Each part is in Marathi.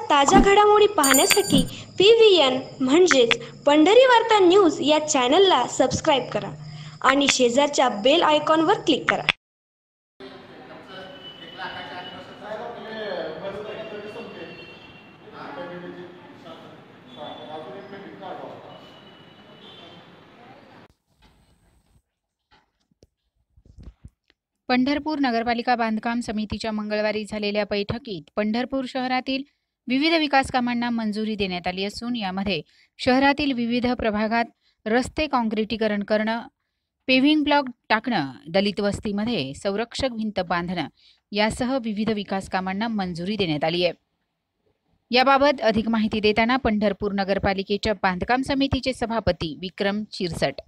ताज्या घडामोडी पाहण्यासाठी PVN म्हणजेच पंढरी वार्ता न्यूज या चॅनलला सबस्क्राईब करा आणि शेजारच्या बेल आयकॉनवर क्लिक करा। पंढरपूर नगरपालिका बांधकाम समितीच्या मंगळवारी झालेल्या बैठकीत पंढरपूर शहरातील विविध विकास कामांना मंजुरी देण्यात आली असून यामध्ये शहरातील विविध प्रभागात रस्ते काँक्रिटीकरण करणं, पेव्हिंग ब्लॉक टाकणं, दलित वस्तीमध्ये संरक्षक भिंत बांधणं यासह विविध विकास कामांना मंजुरी देण्यात आली आहे। याबाबत अधिक माहिती देताना पंढरपूर नगरपालिकेच्या बांधकाम समितीचे सभापती विक्रम शिरसट।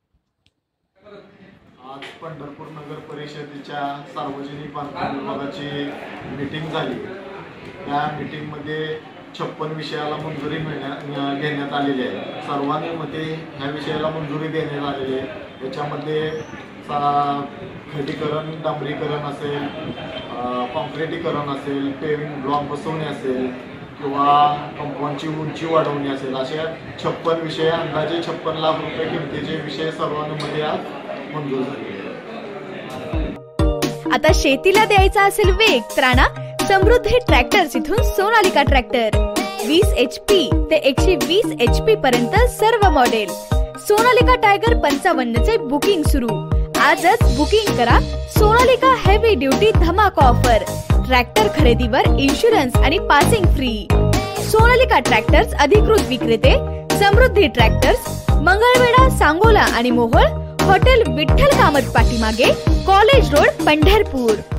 आज पंढरपूर नगर परिषदेच्या सार्वजनिक बांधकाम विभागाची मीटिंग झाली। त्या मीटिंगमध्ये 56 विषयाला मंजुरी घेण्यात आलेली आहे। सर्वानुमते ह्या विषयाला मंजुरी देण्यात आलेली आहे। याच्यामध्ये खडीकरण, डांबरीकरण असेल, कॉन्क्रिटीकरण असेल, पेव्हिंग ब्लॉक बसवणे असेल किंवा कंपाऊंडची उंची वाढवणे असेल, अशा 56 विषय, अंदाजे 56 लाख रुपये किमतीचे विषय सर्वानुमते आज मंजूर झाले। आता शेतीला द्यायचा असेल वेग तर आणा समृद्धी ट्रॅक्टर्स इथून सोनालिका ट्रॅक्टर 20 HP ते 120 HP पर्यंत सर्व मॉडेल। सोनालिका टायगर 55 चे बुकिंग सुरू। आजच बुकिंग करा। सोनालिका हेवी ड्युटी धमाका ऑफर, ट्रॅक्टर खरेदीवर इन्शुरन्स आणि पासिंग फ्री। सोनालिका ट्रॅक्टर्स अधिकृत विक्रेते समृद्धी ट्रॅक्टर्स, मंगळवेढा, सांगोला आणि मोहोळ, हॉटेल विठ्ठल कामत पाठीमागे, कॉलेज रोड, पंढरपूर।